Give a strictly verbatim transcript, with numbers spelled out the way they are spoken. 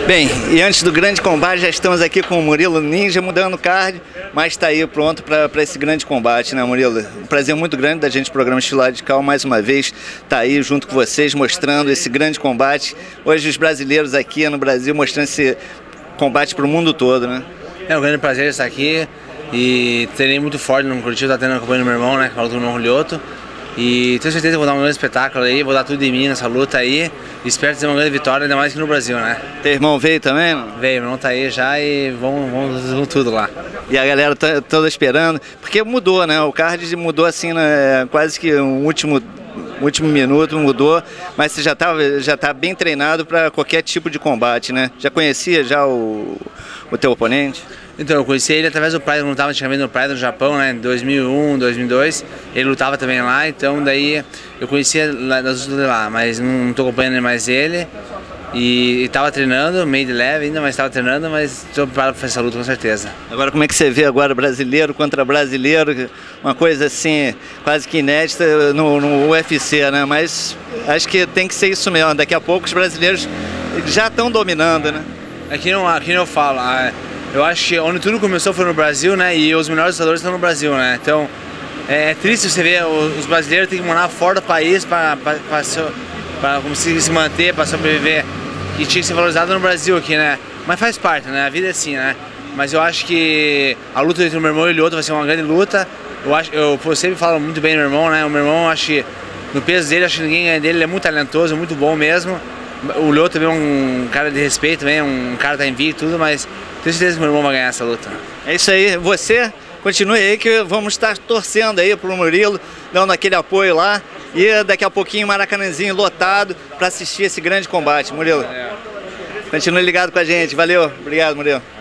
Bem, e antes do grande combate, já estamos aqui com o Murilo Ninja mudando o card, mas está aí pronto para esse grande combate, né, Murilo? Um prazer muito grande da gente, programa Estilo Radical, mais uma vez, tá aí junto com vocês, mostrando esse grande combate. Hoje os brasileiros aqui no Brasil mostrando esse combate para o mundo todo, né? É um grande prazer estar aqui e treinei muito forte no Curitiba, tá tendo acompanhando meu irmão, né, que falou do meu Rolhoto. E tenho certeza que vou dar um grande espetáculo aí, vou dar tudo de mim nessa luta aí. Espero ter uma grande vitória, ainda mais aqui no Brasil, né? Teu irmão veio também, não? Veio, meu irmão tá aí já e vamos, vamos, vamos tudo lá. E a galera tá toda esperando, porque mudou, né? O card mudou assim, né? Quase que um último, último minuto mudou, mas você já tá, já tá bem treinado para qualquer tipo de combate, né? Já conhecia já o, o teu oponente? Então, eu conheci ele através do Pride, eu lutava antigamente no Pride no Japão, né, em dois mil e um, dois mil e dois, ele lutava também lá, então daí eu conhecia nas lutas lá, mas não estou acompanhando mais ele, e estava treinando, meio de leve ainda, mas estava treinando, mas estou preparado para fazer essa luta com certeza. Agora, como é que você vê agora brasileiro contra brasileiro, uma coisa assim, quase que inédita no, no U F C, né, mas acho que tem que ser isso mesmo, daqui a pouco os brasileiros já estão dominando, né? Aqui não, aqui não eu falo, a... Eu acho que onde tudo começou foi no Brasil, né? E os melhores lutadores estão no Brasil, né? Então é triste você ver os brasileiros têm que morar fora do país para conseguir se manter, para sobreviver. E tinha que ser valorizado no Brasil aqui, né? Mas faz parte, né? A vida é assim, né? Mas eu acho que a luta entre o meu irmão e o outro vai ser uma grande luta. Eu acho, eu, eu sempre falo muito bem do meu irmão, né? O meu irmão, acho que no peso dele, acho que ninguém ganha dele, ele é muito talentoso, muito bom mesmo. O Lyoto também é um cara de respeito, também, um cara que tá invicto e tudo, mas tenho certeza que meu irmão vai ganhar essa luta. É isso aí, você continue aí que vamos estar torcendo aí pro Murilo, dando aquele apoio lá e daqui a pouquinho Maracanãzinho lotado para assistir esse grande combate, Murilo. É. Continue ligado com a gente, valeu, obrigado, Murilo.